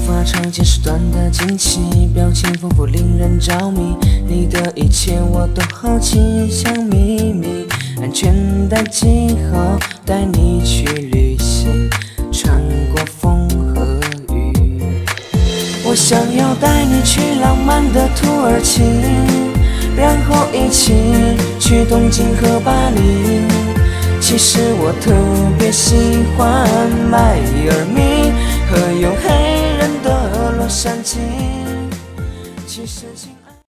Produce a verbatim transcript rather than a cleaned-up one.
发长见识短的惊奇，表情丰富令人着迷。你的一切我都好奇，像秘密。安全带系好，带你去旅行，穿过风和雨。我想要带你去浪漫的土耳其，然后一起去东京和巴黎。其实我特别喜欢迈阿密和有黑人的洛杉矶。其实。